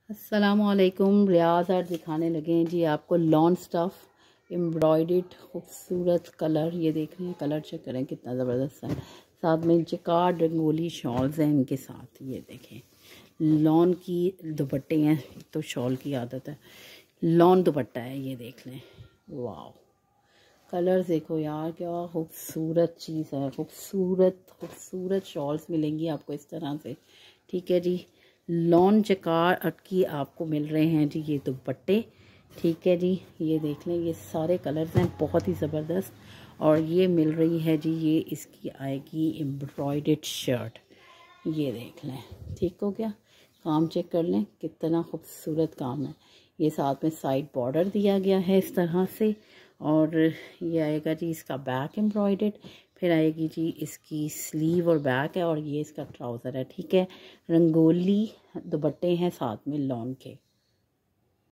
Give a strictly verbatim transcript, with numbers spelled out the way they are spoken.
अस्सलामुअलैकुम। रियाज आर्ट दिखाने लगे हैं जी आपको लॉन स्टफ़ एम्ब्रॉयडर्ड खूबसूरत कलर। ये देख रहे हैं, कलर चेक करें कितना ज़बरदस्त है। साथ में जिकार्ड रंगोली शॉल्स हैं इनके साथ। ये देखें, लॉन की दुपट्टे हैं, तो शॉल की आदत है। लॉन दुपट्टा है, ये देख लें। वाह, कलर्स देखो यार, क्या खूबसूरत चीज़ है। खूबसूरत खूबसूरत शॉल्स मिलेंगी आपको इस तरह से। ठीक है जी, लॉन जकार की आपको मिल रहे हैं जी ये दुपट्टे। ठीक है जी, ये देख लें, ये सारे कलर्स हैं, बहुत ही ज़बरदस्त। और ये मिल रही है जी, ये इसकी आएगी एम्ब्रॉयडर्ड शर्ट। ये देख लें, ठीक हो गया। काम चेक कर लें, कितना खूबसूरत काम है। ये साथ में साइड बॉर्डर दिया गया है इस तरह से। और ये आएगा जी इसका बैक एम्ब्रॉयडर्ड, फिर आएगी जी इसकी स्लीव और बैक है, और ये इसका ट्राउज़र है। ठीक है, रंगोली दुपट्टे हैं साथ में लॉन के।